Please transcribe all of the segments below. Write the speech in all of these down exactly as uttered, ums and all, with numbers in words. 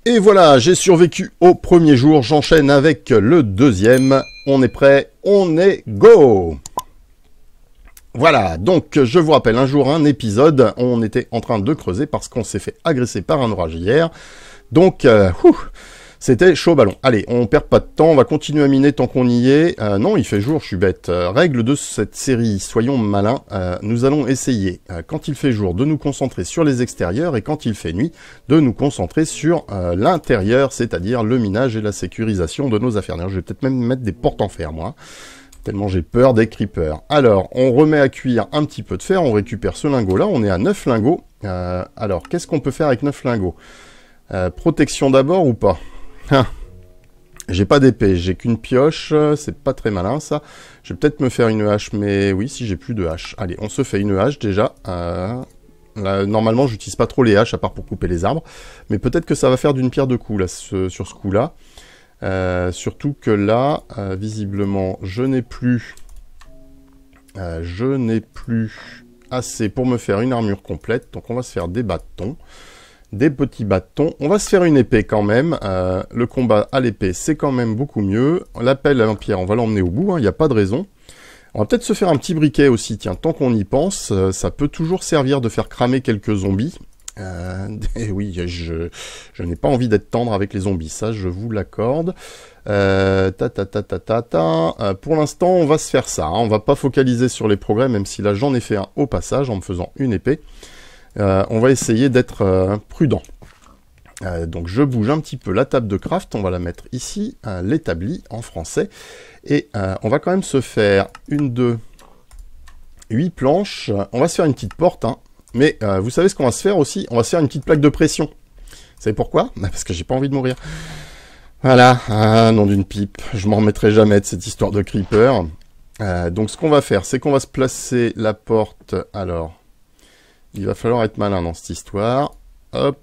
Et voilà, j'ai survécu au premier jour, j'enchaîne avec le deuxième. On est prêt, on est go! Voilà, donc je vous rappelle, un jour, un épisode, on était en train de creuser parce qu'on s'est fait agresser par un orage hier. Donc, euh, c'était chaud ballon. Allez, on perd pas de temps, on va continuer à miner tant qu'on y est. Euh, non, il fait jour, je suis bête. Euh, règle de cette série, soyons malins. Euh, nous allons essayer, euh, quand il fait jour, de nous concentrer sur les extérieurs et quand il fait nuit, de nous concentrer sur euh, l'intérieur, c'est-à-dire le minage et la sécurisation de nos affaires. D'ailleurs, je vais peut-être même mettre des portes en fer, moi. Tellement j'ai peur des creepers. Alors, on remet à cuire un petit peu de fer, on récupère ce lingot-là, on est à neuf lingots. Euh, alors, qu'est-ce qu'on peut faire avec neuf lingots? euh, Protection d'abord ou pas? Ah, j'ai pas d'épée, j'ai qu'une pioche, c'est pas très malin ça. Je vais peut-être me faire une hache, mais oui, si j'ai plus de hache. Allez, on se fait une hache déjà. Euh, là, normalement, j'utilise pas trop les haches, à part pour couper les arbres. Mais peut-être que ça va faire d'une pierre deux coups, là, ce, sur ce coup-là. Euh, surtout que là, euh, visiblement, je n'ai plus... Euh, je n'ai plus assez pour me faire une armure complète. Donc on va se faire des bâtons. Des petits bâtons. On va se faire une épée quand même. Euh, le combat à l'épée, c'est quand même beaucoup mieux. L'appel à l'Empire, on va l'emmener au bout, il hein, n'y a pas de raison. On va peut-être se faire un petit briquet aussi, tiens, tant qu'on y pense. Euh, ça peut toujours servir de faire cramer quelques zombies. Euh, et oui, je, je n'ai pas envie d'être tendre avec les zombies, ça je vous l'accorde. Euh, ta ta ta ta ta ta. Euh, pour l'instant, on va se faire ça. Hein. On va pas focaliser sur les progrès, même si là j'en ai fait un au passage en me faisant une épée. Euh, on va essayer d'être euh, prudent. Euh, donc je bouge un petit peu la table de craft, on va la mettre ici, euh, l'établi en français. Et euh, on va quand même se faire une, deux, huit planches. On va se faire une petite porte, hein. Mais euh, vous savez ce qu'on va se faire aussi? On va se faire une petite plaque de pression. Vous savez pourquoi? Parce que j'ai pas envie de mourir. Voilà, ah, nom d'une pipe. Je m'en remettrai jamais de cette histoire de creeper. Euh, donc ce qu'on va faire, c'est qu'on va se placer la porte. Alors... il va falloir être malin dans cette histoire. Hop.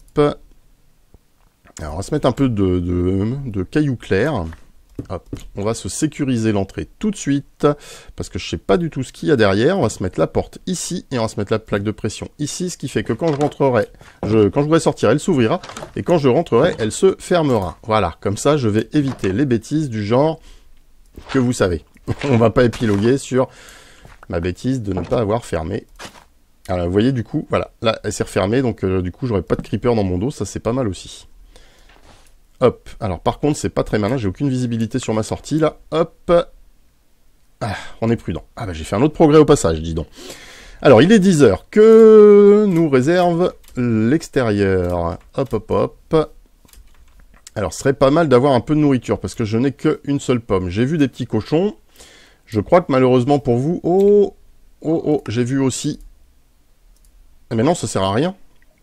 Alors, on va se mettre un peu de, de, de cailloux clairs. Hop. On va se sécuriser l'entrée tout de suite. Parce que je ne sais pas du tout ce qu'il y a derrière. On va se mettre la porte ici. Et on va se mettre la plaque de pression ici. Ce qui fait que quand je rentrerai, je, quand je voudrais sortir, elle s'ouvrira. Et quand je rentrerai, elle se fermera. Voilà. Comme ça, je vais éviter les bêtises du genre que vous savez. On va pas épiloguer sur ma bêtise de ne pas avoir fermé. Alors, vous voyez, du coup, voilà, là, elle s'est refermée, donc euh, du coup, j'aurai pas de creeper dans mon dos, ça, c'est pas mal aussi. Hop, alors, par contre, c'est pas très malin, j'ai aucune visibilité sur ma sortie, là, hop. Ah, on est prudent. Ah, bah, j'ai fait un autre progrès au passage, dis donc. Alors, il est dix heures, que nous réserve l'extérieur. Hop, hop, hop. Alors, ce serait pas mal d'avoir un peu de nourriture, parce que je n'ai qu'une seule pomme. J'ai vu des petits cochons, je crois que malheureusement pour vous... Oh, oh, oh, j'ai vu aussi... Mais non, ça sert à rien.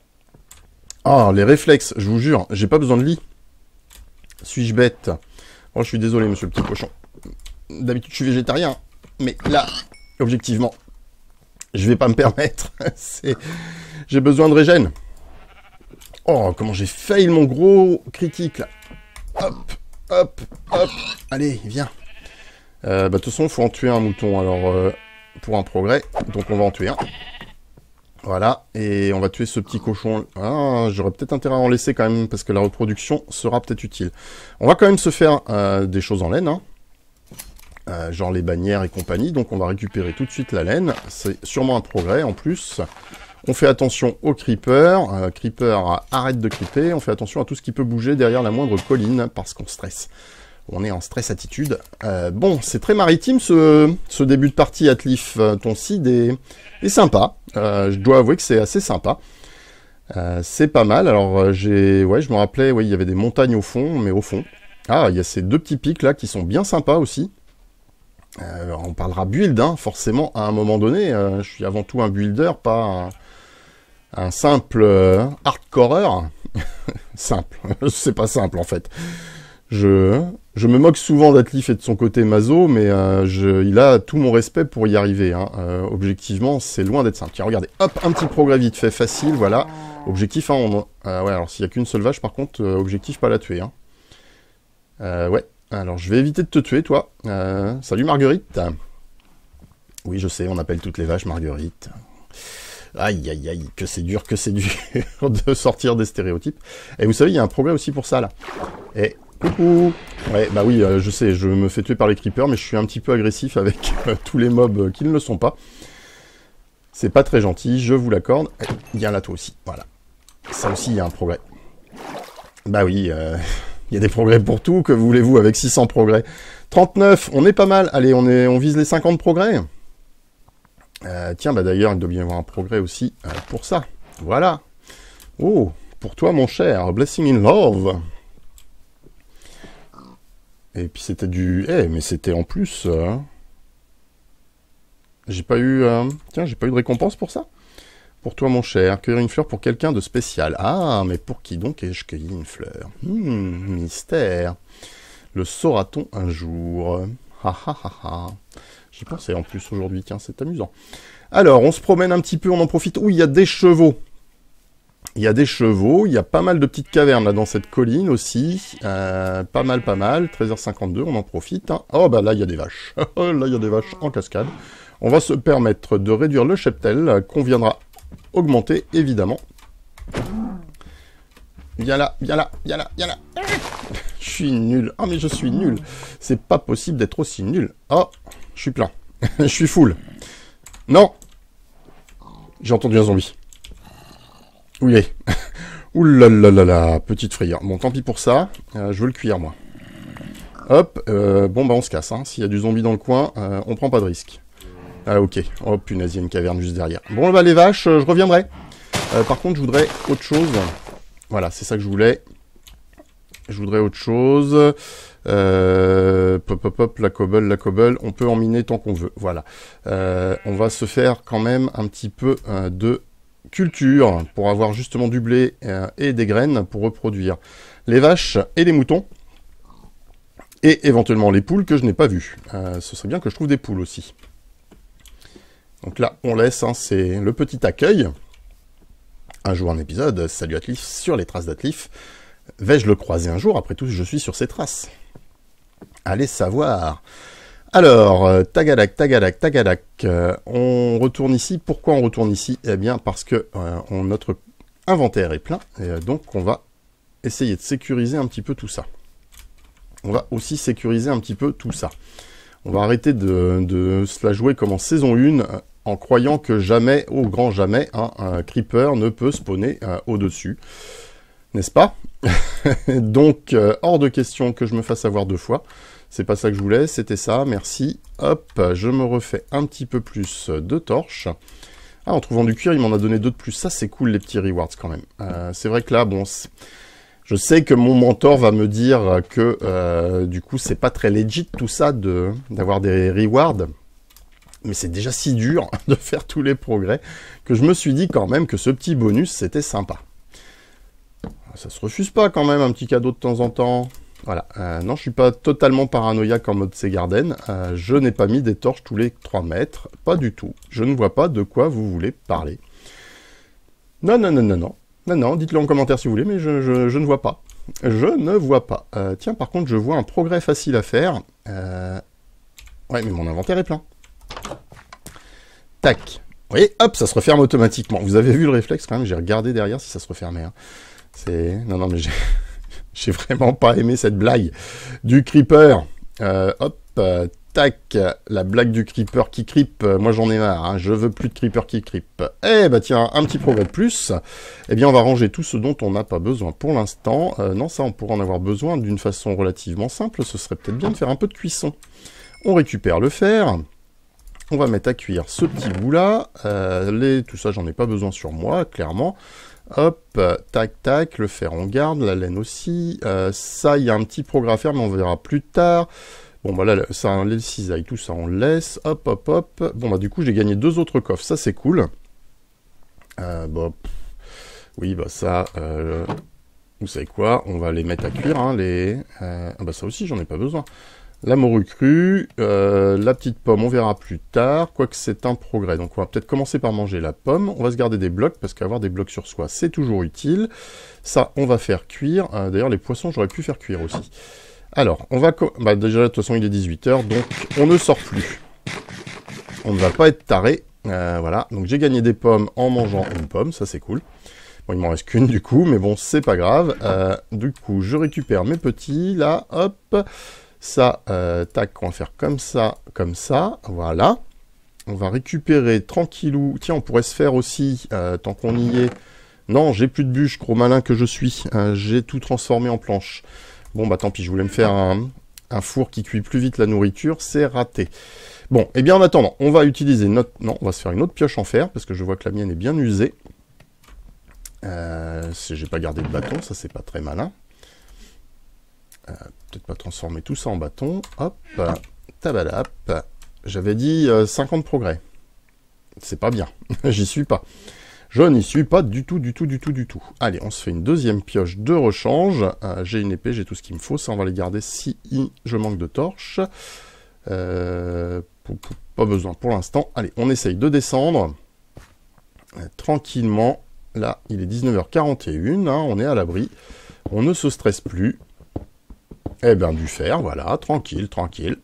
Ah, les réflexes, je vous jure, j'ai pas besoin de lit. Suis-je bête? Oh, je suis désolé, monsieur le petit cochon. D'habitude, je suis végétarien. Mais là, objectivement, je vais pas me permettre. C'est... J'ai besoin de régène. Oh, comment j'ai fail mon gros critique, là. Hop, hop, hop. Allez, viens. Euh, bah, de toute façon, il faut en tuer un mouton, alors, euh, pour un progrès. Donc, on va en tuer un. Voilà, et on va tuer ce petit cochon. Ah, j'aurais peut-être intérêt à en laisser quand même, parce que la reproduction sera peut-être utile. On va quand même se faire euh, des choses en laine, hein. euh, genre les bannières et compagnie. Donc on va récupérer tout de suite la laine. C'est sûrement un progrès en plus. On fait attention aux creepers. Euh, creeper, arrête de creeper. On fait attention à tout ce qui peut bouger derrière la moindre colline, parce qu'on stresse. On est en stress attitude. Euh, bon, c'est très maritime ce, ce début de partie Atlif. Ton seed est, est sympa. Euh, je dois avouer que c'est assez sympa. Euh, c'est pas mal. Alors j'ai, ouais, je me rappelais, ouais, il y avait des montagnes au fond, mais au fond. Ah, il y a ces deux petits pics là qui sont bien sympas aussi. Euh, on parlera build, hein, forcément à un moment donné. Euh, je suis avant tout un builder, pas un, un simple euh, hardcoreur. Simple, c'est pas simple en fait. Je, je me moque souvent d'Atlif et de son côté maso, mais euh, je, il a tout mon respect pour y arriver. Hein. Euh, objectivement, c'est loin d'être simple. Tiens, regardez, hop, un petit progrès vite fait, facile, voilà. Objectif, hein, on, euh, ouais, alors s'il n'y a qu'une seule vache, par contre, euh, objectif, pas la tuer. Hein. Euh, ouais, alors je vais éviter de te tuer, toi. Euh, salut Marguerite. Oui, je sais, on appelle toutes les vaches Marguerite. Aïe, aïe, aïe, que c'est dur, que c'est dur de sortir des stéréotypes. Et vous savez, il y a un progrès aussi pour ça, là. Et coucou. Ouais, bah oui, euh, je sais, je me fais tuer par les creepers, mais je suis un petit peu agressif avec euh, tous les mobs euh, qui ne le sont pas. C'est pas très gentil, je vous l'accorde. Viens là, toi aussi, voilà. Ça aussi, il y a un progrès. Bah oui, euh, il y a des progrès pour tout, que voulez-vous, avec six cents progrès. trente-neuf, on est pas mal. Allez, on, est, on vise les cinquante progrès. Euh, tiens, bah d'ailleurs, il doit bien y avoir un progrès aussi euh, pour ça. Voilà. Oh, pour toi, mon cher, Blessing in Love. Et puis c'était du... Eh, mais c'était en plus... Euh... J'ai pas eu... Euh... Tiens, j'ai pas eu de récompense pour ça. Pour toi, mon cher, cueillir une fleur pour quelqu'un de spécial. Ah, mais pour qui donc ai-je cueilli une fleur? Hmm, mystère. Le saura-t-on un jour? Ha ha ha ha. J'y pensais en plus aujourd'hui, tiens, c'est amusant. Alors, on se promène un petit peu, on en profite. Ouh, il y a des chevaux. Il y a des chevaux, il y a pas mal de petites cavernes là dans cette colline aussi. Euh, pas mal, pas mal. treize heures cinquante-deux, on en profite. Hein. Oh, bah là, il y a des vaches. Là, il y a des vaches en cascade. On va se permettre de réduire le cheptel, qu'on viendra augmenter, évidemment. Viens là, viens là, viens là, viens là. Je suis nul. Ah, mais je suis nul. C'est pas possible d'être aussi nul. Oh, je suis plein. Je suis full. Non. J'ai entendu un zombie. Oui. Ouh là là là là, petite frayeur. Bon, tant pis pour ça. Euh, je veux le cuire, moi. Hop. Euh, bon, bah, on se casse. Hein. S'il y a du zombie dans le coin, euh, on prend pas de risque. Ah, ok. Oh, punaise, il y a une caverne juste derrière. Bon, bah, les vaches, euh, je reviendrai. Euh, par contre, je voudrais autre chose. Voilà, c'est ça que je voulais. Je voudrais autre chose. Euh, pop, pop, pop, la cobble, la cobble. On peut en miner tant qu'on veut. Voilà. Euh, on va se faire quand même un petit peu euh, de culture pour avoir justement du blé euh, et des graines pour reproduire les vaches et les moutons. Et éventuellement les poules que je n'ai pas vues. Euh, ce serait bien que je trouve des poules aussi. Donc là, on laisse. Hein, c'est le petit accueil. Un jour un épisode. Salut Atlif sur les traces d'Atlif. Vais-je le croiser un jour? Après tout, je suis sur ses traces. Allez savoir. Alors, euh, tagadak, tagadak, tagadak. Euh, on retourne ici. Pourquoi on retourne ici? Eh bien, parce que euh, on, notre inventaire est plein. Et euh, donc, on va essayer de sécuriser un petit peu tout ça. On va aussi sécuriser un petit peu tout ça. On va arrêter de, de se la jouer comme en saison un, euh, en croyant que jamais, au grand jamais, hein, un creeper ne peut spawner euh, au-dessus. N'est-ce pas? Donc, euh, hors de question que je me fasse avoir deux fois. C'est pas ça que je voulais, c'était ça, merci. Hop, je me refais un petit peu plus de torches. Ah, en trouvant du cuir, il m'en a donné deux de plus. Ça, c'est cool, les petits rewards, quand même. Euh, c'est vrai que là, bon... Je sais que mon mentor va me dire que, euh, du coup, c'est pas très legit, tout ça, de d'avoir des rewards. Mais c'est déjà si dur de faire tous les progrès que je me suis dit quand même que ce petit bonus, c'était sympa. Ça se refuse pas quand même, un petit cadeau de temps en temps. Voilà. Euh, non, je suis pas totalement paranoïaque en mode Segarden. Euh, je n'ai pas mis des torches tous les trois mètres. Pas du tout. Je ne vois pas de quoi vous voulez parler. Non, non, non, non, non. Non, non, dites-le en commentaire si vous voulez, mais je, je, je ne vois pas. Je ne vois pas. Euh, tiens, par contre, je vois un progrès facile à faire. Euh... Ouais, mais mon inventaire est plein. Tac. Vous voyez, hop, ça se referme automatiquement. Vous avez vu le réflexe quand même, j'ai regardé derrière si ça se refermait. Hein. C'est... Non, non, mais j'ai... j'ai vraiment pas aimé cette blague du creeper. Euh, hop, euh, tac, la blague du creeper qui creep. Euh, moi, j'en ai marre, hein, je veux plus de creeper qui creep. Eh bah tiens, un petit progrès de plus. Eh bien, on va ranger tout ce dont on n'a pas besoin pour l'instant. Euh, non, ça, on pourra en avoir besoin d'une façon relativement simple. Ce serait peut-être bien de faire un peu de cuisson. On récupère le fer. On va mettre à cuire ce petit bout-là. Euh, les... Tout ça, j'en ai pas besoin sur moi, clairement. Hop, tac, tac, le fer on garde, la laine aussi. Euh, ça, il y a un petit progrès à faire, mais on verra plus tard. Bon, bah là, ça, les cisailles, tout ça, on le laisse. Hop, hop, hop. Bon, bah du coup, j'ai gagné deux autres coffres. Ça, c'est cool. Euh, bon, pff, oui, bah ça, euh, vous savez quoi? On va les mettre à cuire, hein, les... Euh, ah bah ça aussi, j'en ai pas besoin. La morue crue, euh, la petite pomme, on verra plus tard, quoique c'est un progrès. Donc on va peut-être commencer par manger la pomme. On va se garder des blocs, parce qu'avoir des blocs sur soi, c'est toujours utile. Ça, on va faire cuire. Euh, D'ailleurs, les poissons, j'aurais pu faire cuire aussi. Alors, on va... Bah déjà, de toute façon, il est dix-huit heures, donc on ne sort plus. On ne va pas être taré. Euh, voilà, donc j'ai gagné des pommes en mangeant une pomme, ça c'est cool. Bon, il m'en reste qu'une du coup, mais bon, c'est pas grave. Euh, du coup, je récupère mes petits, là, hop. Ça, euh, tac, on va faire comme ça, comme ça, voilà. On va récupérer tranquillou. Tiens, on pourrait se faire aussi, euh, tant qu'on y est... Non, j'ai plus de bûches, gros malin que je suis. Euh, j'ai tout transformé en planche. Bon, bah tant pis, je voulais me faire un, un four qui cuit plus vite la nourriture, c'est raté. Bon, et eh bien en attendant, on va utiliser notre... Non, on va se faire une autre pioche en fer, parce que je vois que la mienne est bien usée. Euh, si j'ai pas gardé de bâton, ça c'est pas très malin. Euh, Peut-être pas transformer tout ça en bâton. Hop, tabadap. J'avais dit euh, cinquante progrès. C'est pas bien, j'y suis pas. Je n'y suis pas du tout, du tout, du tout, du tout. Allez, on se fait une deuxième pioche de rechange. Euh, j'ai une épée, j'ai tout ce qu'il me faut. Ça, on va les garder si je manque de torches. Euh, pas besoin pour l'instant. Allez, on essaye de descendre. Euh, tranquillement. Là, il est dix-neuf heures quarante et une. Hein, on est à l'abri. On ne se stresse plus. Eh bien, du fer, voilà. Tranquille, tranquille.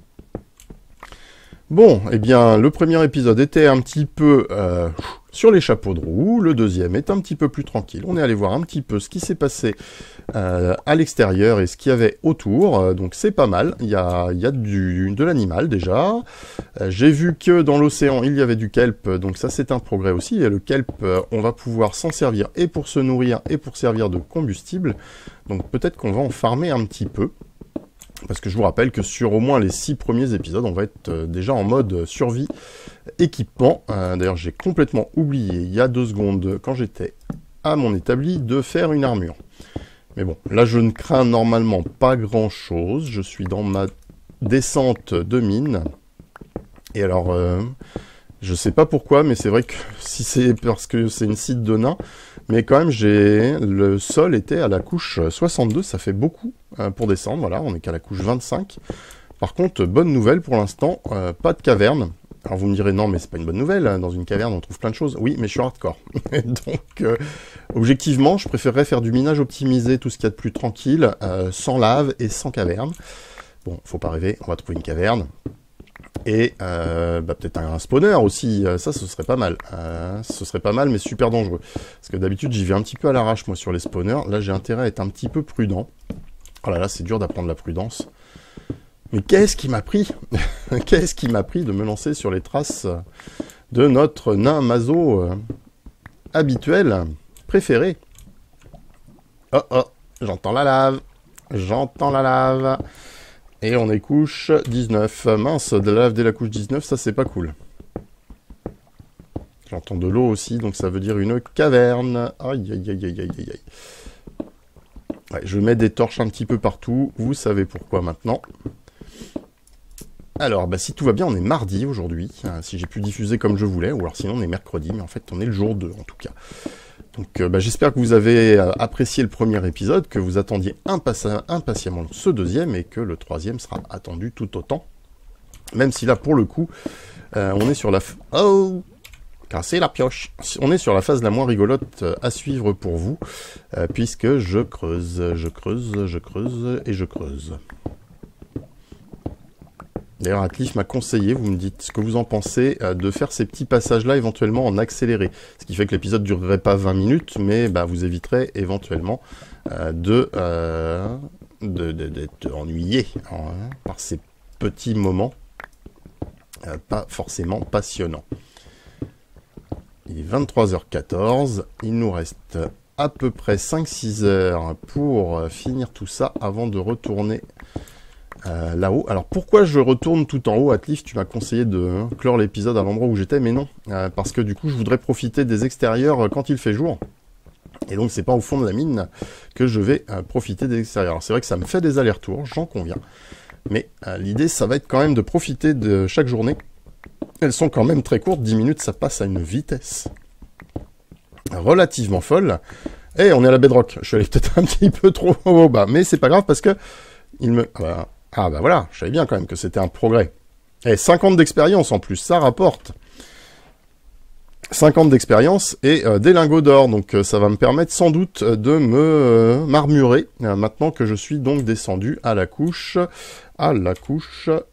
Bon, eh bien, le premier épisode était un petit peu euh, sur les chapeaux de roue, le deuxième est un petit peu plus tranquille. On est allé voir un petit peu ce qui s'est passé euh, à l'extérieur et ce qu'il y avait autour, euh, donc c'est pas mal. Il y a, il y a du, de l'animal déjà. Euh, J'ai vu que dans l'océan, il y avait du kelp, donc ça c'est un progrès aussi. Et le kelp, euh, on va pouvoir s'en servir et pour se nourrir et pour servir de combustible. Donc peut-être qu'on va en farmer un petit peu. Parce que je vous rappelle que sur au moins les six premiers épisodes, on va être euh, déjà en mode survie équipement. Euh, D'ailleurs, j'ai complètement oublié, il y a deux secondes, quand j'étais à mon établi, de faire une armure. Mais bon, là, je ne crains normalement pas grand-chose. Je suis dans ma descente de mine. Et alors, euh, je sais pas pourquoi, mais c'est vrai que si c'est parce que c'est une site de nains, mais quand même, j'ai le sol était à la couche soixante-deux, ça fait beaucoup euh, pour descendre. Voilà, on est qu'à la couche vingt-cinq. Par contre, bonne nouvelle pour l'instant, euh, pas de caverne. Alors vous me direz, non, mais c'est pas une bonne nouvelle, dans une caverne on trouve plein de choses. Oui, mais je suis hardcore. Donc, euh, objectivement, je préférerais faire du minage optimisé, tout ce qu'il y a de plus tranquille, euh, sans lave et sans caverne. Bon, faut pas rêver, on va trouver une caverne. Et euh, bah, peut-être un spawner aussi, ça ce serait pas mal. Euh, ce serait pas mal mais super dangereux. Parce que d'habitude j'y vais un petit peu à l'arrache moi sur les spawners. Là j'ai intérêt à être un petit peu prudent. Oh là là, c'est dur d'apprendre la prudence. Mais qu'est-ce qui m'a pris Qu'est-ce qui m'a pris de me lancer sur les traces de notre nain maso euh, habituel, préféré. Oh oh, j'entends la lave. J'entends la lave. Et on est couche dix-neuf. Mince, de la lave dès la couche dix-neuf, ça c'est pas cool. J'entends de l'eau aussi, donc ça veut dire une caverne. Aïe, aïe, aïe, aïe, aïe, aïe. Ouais, je mets des torches un petit peu partout. Vous savez pourquoi maintenant. Alors, bah, si tout va bien, on est mardi aujourd'hui. Euh, si j'ai pu diffuser comme je voulais, ou alors sinon on est mercredi, mais en fait on est le jour deux en tout cas. Donc euh, bah, j'espère que vous avez euh, apprécié le premier épisode, que vous attendiez impati impatiemment ce deuxième, et que le troisième sera attendu tout autant. Même si là, pour le coup, euh, on est sur la... F oh, casser la pioche. On est sur la phase la moins rigolote euh, à suivre pour vous, euh, puisque je creuse, je creuse, je creuse, et je creuse. D'ailleurs, Atlif m'a conseillé, vous me dites ce que vous en pensez, euh, de faire ces petits passages-là éventuellement en accéléré. Ce qui fait que l'épisode ne durerait pas vingt minutes, mais bah, vous éviterez éventuellement euh, de, euh, de, de, d'être ennuyé hein, par ces petits moments euh, pas forcément passionnants. Il est vingt-trois heures quatorze, il nous reste à peu près cinq six heures pour finir tout ça avant de retourner... Euh, là-haut. Alors pourquoi je retourne tout en haut, Atlif? Tu m'as conseillé de hein, clore l'épisode à l'endroit où j'étais, mais non. Euh, parce que du coup, je voudrais profiter des extérieurs quand il fait jour. Et donc, c'est pas au fond de la mine que je vais euh, profiter des extérieurs. Alors c'est vrai que ça me fait des allers-retours, j'en conviens. Mais euh, l'idée, ça va être quand même de profiter de chaque journée. Elles sont quand même très courtes, dix minutes, ça passe à une vitesse relativement folle. Et on est à la bedrock. Je suis allé peut-être un petit peu trop au bas, mais c'est pas grave parce que il me... Voilà. Ah bah voilà, je savais bien quand même que c'était un progrès. Et cinquante d'expérience en plus, ça rapporte. cinquante d'expérience et euh, des lingots d'or, donc euh, ça va me permettre sans doute de me euh, m'armurer, euh, maintenant que je suis donc descendu à la couche, à la couche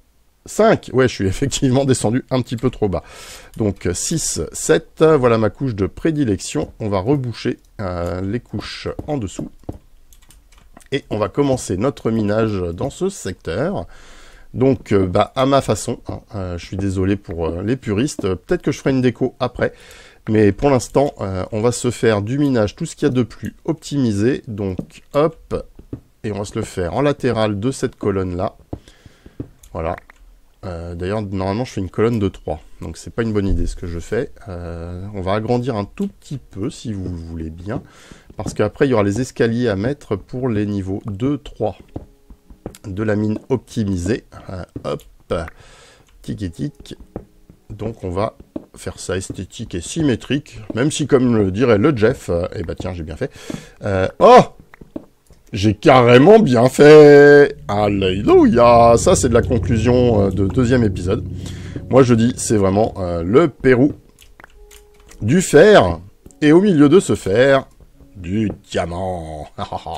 cinq. Ouais, je suis effectivement descendu un petit peu trop bas. Donc six, sept. Voilà ma couche de prédilection. On va reboucher euh, les couches en dessous. Et on va commencer notre minage dans ce secteur. Donc, euh, bah, à ma façon. Hein, euh, je suis désolé pour euh, les puristes. Peut-être que je ferai une déco après. Mais pour l'instant, euh, on va se faire du minage, tout ce qu'il y a de plus optimisé. Donc, hop. Et on va se le faire en latéral de cette colonne-là. Voilà. Euh, D'ailleurs, normalement, je fais une colonne de trois. Donc, c'est pas une bonne idée ce que je fais. Euh, on va agrandir un tout petit peu, si vous le voulez bien. Parce qu'après, il y aura les escaliers à mettre pour les niveaux deux, trois de la mine optimisée. Euh, hop. Tic et tic. Donc, on va faire ça esthétique et symétrique. Même si, comme le dirait le Jeff, euh, eh ben tiens, j'ai bien fait. Euh, oh! J'ai carrément bien fait. Alléluia. Ça, c'est de la conclusion euh, de deuxième épisode. Moi, je dis, c'est vraiment euh, le Pérou du fer. Et au milieu de ce fer, du diamant.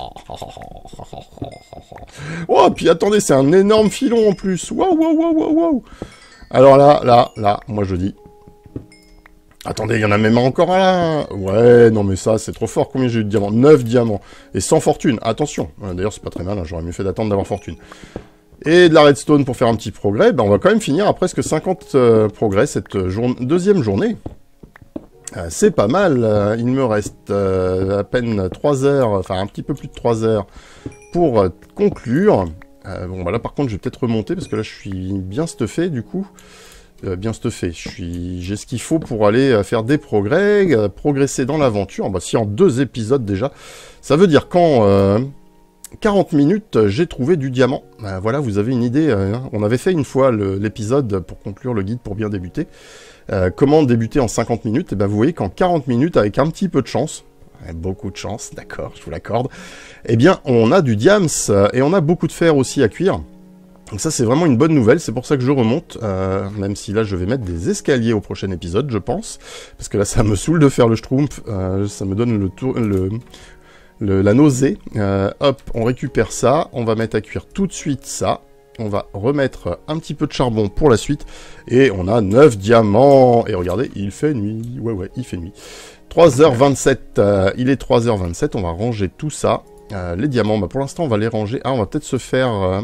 Oh, puis attendez, c'est un énorme filon en plus. Waouh, waouh, waouh, waouh, waouh. Alors là, là, là, moi, je dis... Attendez, il y en a même encore un là. Ouais, non mais ça, c'est trop fort. Combien j'ai eu de diamants? neuf diamants. Et sans fortune. Attention. D'ailleurs, c'est pas très mal. Hein. J'aurais mieux fait d'attendre d'avoir fortune. Et de la redstone pour faire un petit progrès. Ben, on va quand même finir à presque cinquante euh, progrès cette jour... deuxième journée. Euh, c'est pas mal. Euh, il me reste euh, à peine trois heures, enfin un petit peu plus de trois heures pour euh, conclure. Euh, bon, bah là, par contre, je vais peut-être remonter parce que là, je suis bien stuffé du coup. Euh, bien stuffé. Je suis, j'ai ce qu'il faut pour aller euh, faire des progrès, euh, progresser dans l'aventure. Bah, si en deux épisodes déjà, ça veut dire qu'en euh, quarante minutes, j'ai trouvé du diamant. Bah, voilà, vous avez une idée. Euh, hein. On avait fait une fois l'épisode pour conclure le guide pour bien débuter. Euh, comment débuter en cinquante minutes? Et ben, vous voyez qu'en quarante minutes, avec un petit peu de chance, beaucoup de chance, d'accord, je vous l'accorde, eh bien, on a du diams euh, et on a beaucoup de fer aussi à cuire. Donc ça, c'est vraiment une bonne nouvelle, c'est pour ça que je remonte, euh, même si là, je vais mettre des escaliers au prochain épisode, je pense, parce que là, ça me saoule de faire le schtroumpf, euh, ça me donne le tour, le, le, la nausée. Euh, hop, on récupère ça, on va mettre à cuire tout de suite ça, on va remettre un petit peu de charbon pour la suite, et on a neuf diamants, et regardez, il fait nuit, ouais, ouais, il fait nuit. trois heures vingt-sept, euh, il est trois heures vingt-sept, on va ranger tout ça, euh, les diamants, bah, pour l'instant, on va les ranger, ah, on va peut-être se faire... Euh,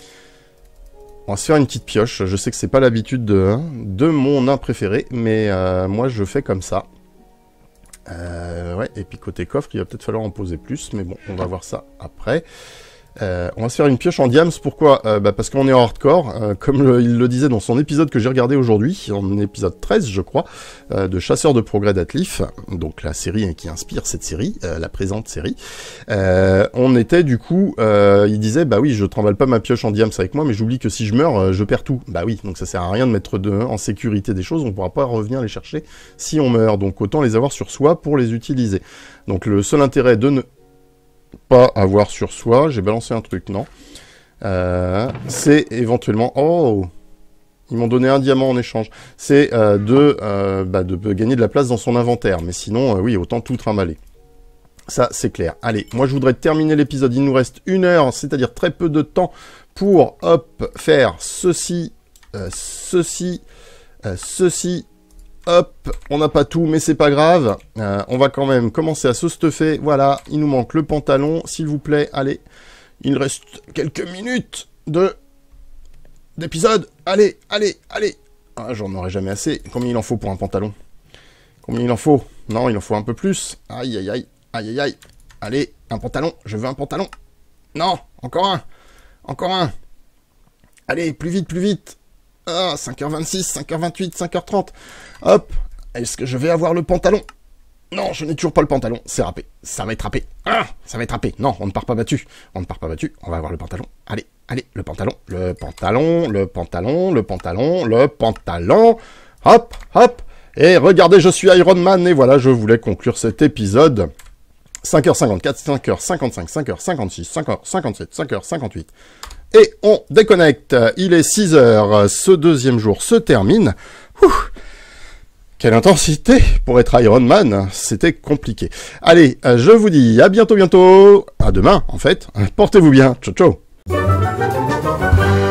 On va se faire une petite pioche. Je sais que c'est pas l'habitude de, de mon nain préféré, mais euh, moi je fais comme ça. Euh, ouais, et puis côté coffre, il va peut-être falloir en poser plus, mais bon, on va voir ça après. Euh, on va se faire une pioche en diams, pourquoi euh, bah parce qu'on est en hardcore, euh, comme le, il le disait dans son épisode que j'ai regardé aujourd'hui, en épisode treize je crois, euh, de Chasseurs de Progrès d'Atlif, donc la série qui inspire cette série, euh, la présente série. Euh, on était du coup, euh, il disait, bah oui, je trimballe pas ma pioche en diams avec moi, mais j'oublie que si je meurs, euh, je perds tout. Bah oui, donc ça sert à rien de mettre de, en sécurité des choses, on pourra pas revenir les chercher si on meurt, donc autant les avoir sur soi pour les utiliser. Donc le seul intérêt de ne pas avoir sur soi, j'ai balancé un truc, non euh, c'est éventuellement... Oh, ils m'ont donné un diamant en échange. C'est euh, de, euh, bah, de gagner de la place dans son inventaire, mais sinon, euh, oui, autant tout trimballer. Ça, c'est clair. Allez, moi, je voudrais terminer l'épisode. Il nous reste une heure, c'est-à-dire très peu de temps pour, hop, faire ceci, euh, ceci, euh, ceci... Hop, on n'a pas tout, mais c'est pas grave. Euh, on va quand même commencer à se stuffer. Voilà, il nous manque le pantalon, s'il vous plaît. Allez, il reste quelques minutes de d'épisode. Allez, allez, allez. Ah, j'en aurai jamais assez. Combien il en faut pour un pantalon? Combien il en faut? Non, il en faut un peu plus. Aïe, aïe, aïe, aïe, aïe, aïe. Allez, un pantalon. Je veux un pantalon. Non, encore un. Encore un. Allez, plus vite, plus vite. Ah, cinq heures vingt-six, cinq heures vingt-huit, cinq heures trente. Hop. Est-ce que je vais avoir le pantalon? Non, je n'ai toujours pas le pantalon. C'est râpé. Ça va être râpé. Ah, ça va être râpé. Non, on ne part pas battu. On ne part pas battu. On va avoir le pantalon. Allez, allez, le pantalon. Le pantalon, le pantalon, le pantalon, le pantalon. Hop, hop. Et regardez, je suis Iron Man. Et voilà, je voulais conclure cet épisode. cinq heures cinquante-quatre, cinq heures cinquante-cinq, cinq heures cinquante-six, cinq heures cinquante-sept, cinq heures cinquante-huit. Et on déconnecte. Il est six heures. Ce deuxième jour se termine. Ouh, quelle intensité pour être Iron Man. C'était compliqué. Allez, je vous dis à bientôt, bientôt. À demain, en fait. Portez-vous bien. Ciao, ciao.